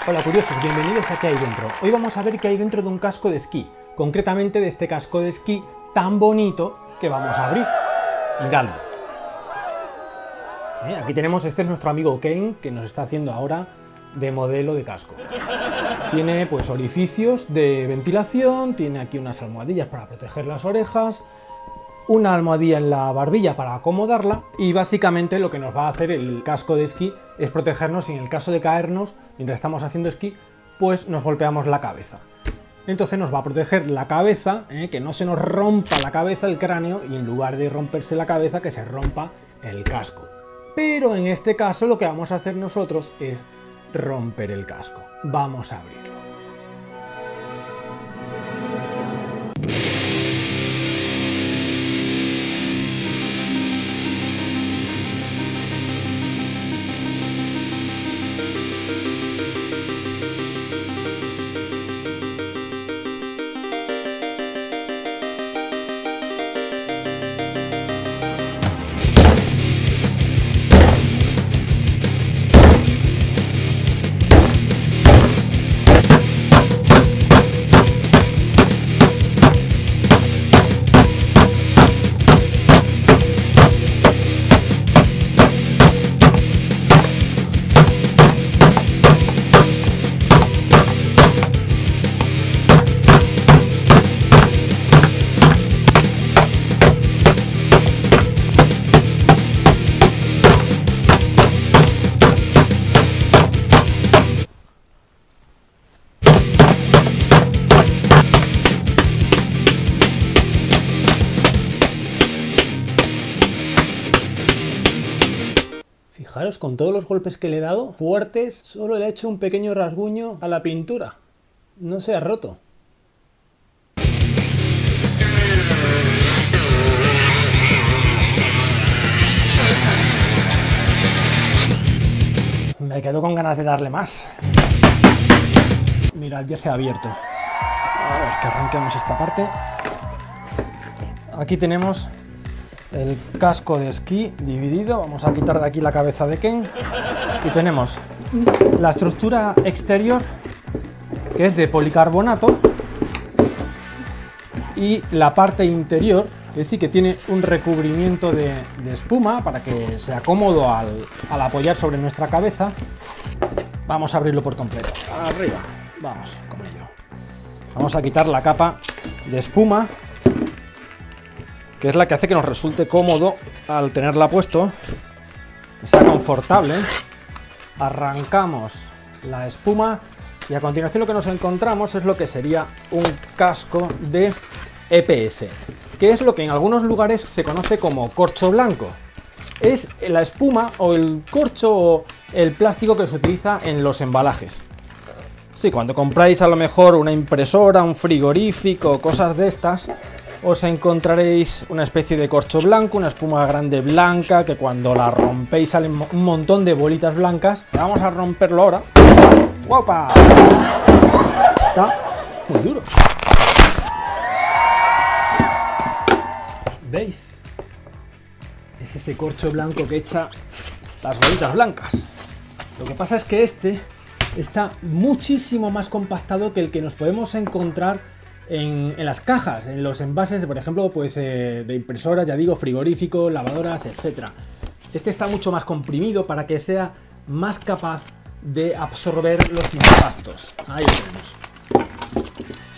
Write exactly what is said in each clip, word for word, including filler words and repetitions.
Hola curiosos, bienvenidos a ¿Qué hay dentro? Hoy vamos a ver qué hay dentro de un casco de esquí, concretamente de este casco de esquí tan bonito que vamos a abrir. Miradlo. ¿Eh? Aquí tenemos, este es nuestro amigo Ken, que nos está haciendo ahora de modelo de casco. Tiene pues orificios de ventilación, tiene aquí unas almohadillas para proteger las orejas, una almohadilla en la barbilla para acomodarla y básicamente lo que nos va a hacer el casco de esquí es protegernos y en el caso de caernos mientras estamos haciendo esquí pues nos golpeamos la cabeza. Entonces nos va a proteger la cabeza, ¿eh? Que no se nos rompa la cabeza, el cráneo, y en lugar de romperse la cabeza que se rompa el casco. Pero en este caso lo que vamos a hacer nosotros es romper el casco. Vamos a abrirlo. Fijaros, con todos los golpes que le he dado, fuertes, solo le he hecho un pequeño rasguño a la pintura. No se ha roto. Me quedo con ganas de darle más. Mirad, ya se ha abierto. A ver, que arranquemos esta parte. Aquí tenemos el casco de esquí dividido. Vamos a quitar de aquí la cabeza de Ken y tenemos la estructura exterior, que es de policarbonato, y la parte interior, que sí que tiene un recubrimiento de, de espuma para que sea cómodo al, al apoyar sobre nuestra cabeza. Vamos a abrirlo por completo. Arriba, vamos con ello. Vamos a quitar la capa de espuma, que es la que hace que nos resulte cómodo al tenerla puesto, que sea confortable. Arrancamos la espuma y a continuación lo que nos encontramos es lo que sería un casco de E P S, que es lo que en algunos lugares se conoce como corcho blanco. Es la espuma o el corcho o el plástico que se utiliza en los embalajes. Sí, cuando compráis a lo mejor una impresora, un frigorífico, cosas de estas, os encontraréis una especie de corcho blanco, una espuma grande blanca, que cuando la rompéis salen un montón de bolitas blancas. Vamos a romperlo ahora. ¡Guapa! Está muy duro. ¿Veis? Es ese corcho blanco que echa las bolitas blancas. Lo que pasa es que este está muchísimo más compactado que el que nos podemos encontrar En, en las cajas, en los envases de, por ejemplo, pues eh, de impresoras, ya digo, frigoríficos, lavadoras, etcétera. Este está mucho más comprimido para que sea más capaz de absorber los impactos. Ahí lo tenemos.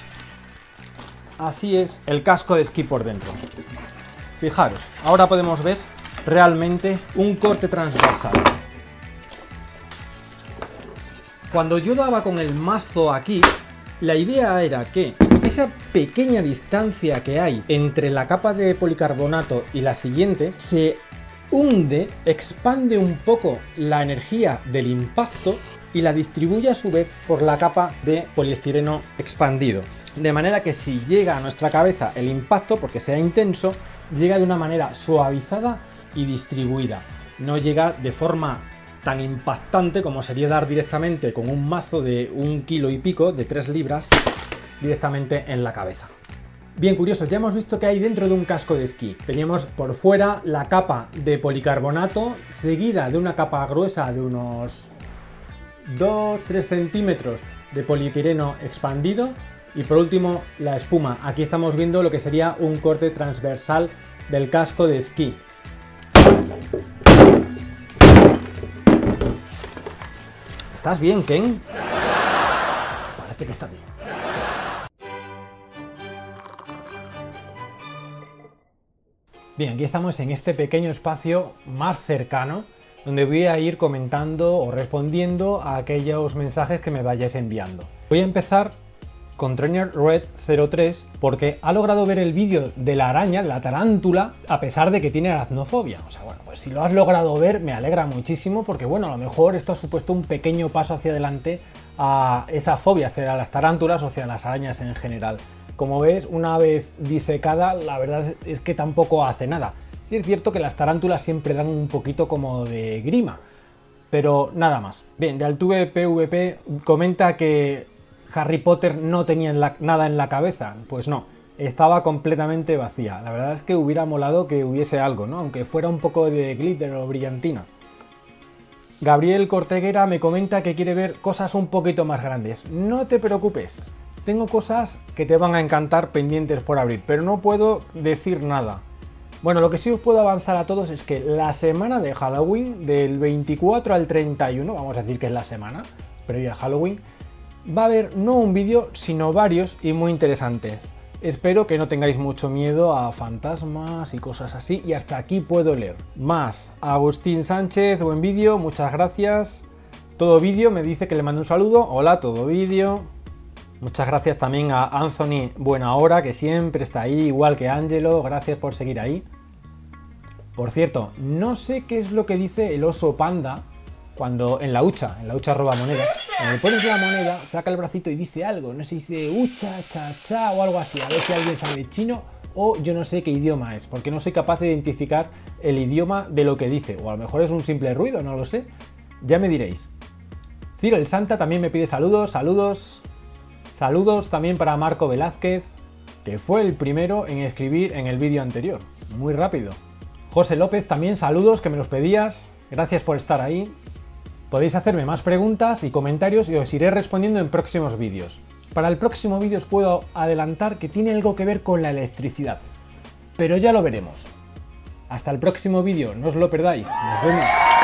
Así es el casco de esquí por dentro. Fijaros, ahora podemos ver realmente un corte transversal. Cuando yo daba con el mazo aquí, la idea era que esa pequeña distancia que hay entre la capa de policarbonato y la siguiente se hunde, expande un poco la energía del impacto y la distribuye a su vez por la capa de poliestireno expandido. De manera que si llega a nuestra cabeza el impacto, porque sea intenso, llega de una manera suavizada y distribuida. No llega de forma tan impactante como sería dar directamente con un mazo de un kilo y pico, de tres libras, directamente en la cabeza. Bien curiosos, ya hemos visto que hay dentro de un casco de esquí. Teníamos por fuera la capa de policarbonato, seguida de una capa gruesa de unos dos tres centímetros de polietileno expandido y por último la espuma. Aquí estamos viendo lo que sería un corte transversal del casco de esquí. ¿Estás bien, Ken? Parece que está bien. Bien, aquí estamos en este pequeño espacio más cercano, donde voy a ir comentando o respondiendo a aquellos mensajes que me vayáis enviando. Voy a empezar con Trainer Red cero tres porque ha logrado ver el vídeo de la araña, de la tarántula, a pesar de que tiene aracnofobia. O sea, bueno, pues si lo has logrado ver me alegra muchísimo porque, bueno, a lo mejor esto ha supuesto un pequeño paso hacia adelante a esa fobia hacia las tarántulas o hacia las arañas en general. Como ves, una vez disecada, la verdad es que tampoco hace nada. Sí es cierto que las tarántulas siempre dan un poquito como de grima, pero nada más. Bien, de Altuve P V P comenta que Harry Potter no tenía en la, nada en la cabeza. Pues no, estaba completamente vacía. La verdad es que hubiera molado que hubiese algo, ¿no? Aunque fuera un poco de glitter o brillantina. Gabriel Corteguera me comenta que quiere ver cosas un poquito más grandes. No te preocupes, tengo cosas que te van a encantar pendientes por abrir, pero no puedo decir nada. Bueno, lo que sí os puedo avanzar a todos es que la semana de Halloween, del veinticuatro al treinta y uno, vamos a decir que es la semana previa a Halloween, va a haber no un vídeo, sino varios y muy interesantes. Espero que no tengáis mucho miedo a fantasmas y cosas así, y hasta aquí puedo leer. Más, Agustín Sánchez, buen vídeo, muchas gracias. Todo vídeo me dice que le mando un saludo. Hola, todo vídeo. Muchas gracias también a Anthony Buena Hora, que siempre está ahí, igual que Angelo, gracias por seguir ahí. Por cierto, no sé qué es lo que dice el oso panda cuando en la hucha, en la hucha roba monedas, cuando le pones la moneda, saca el bracito y dice algo, no sé, dice hucha, cha, cha o algo así, a ver si alguien sabe chino o yo no sé qué idioma es, porque no soy capaz de identificar el idioma de lo que dice, o a lo mejor es un simple ruido, no lo sé, ya me diréis. Ciro el Santa también me pide saludos, saludos... Saludos también para Marco Velázquez, que fue el primero en escribir en el vídeo anterior. Muy rápido. José López también, saludos, que me los pedías. Gracias por estar ahí. Podéis hacerme más preguntas y comentarios y os iré respondiendo en próximos vídeos. Para el próximo vídeo os puedo adelantar que tiene algo que ver con la electricidad. Pero ya lo veremos. Hasta el próximo vídeo, no os lo perdáis. Nos vemos.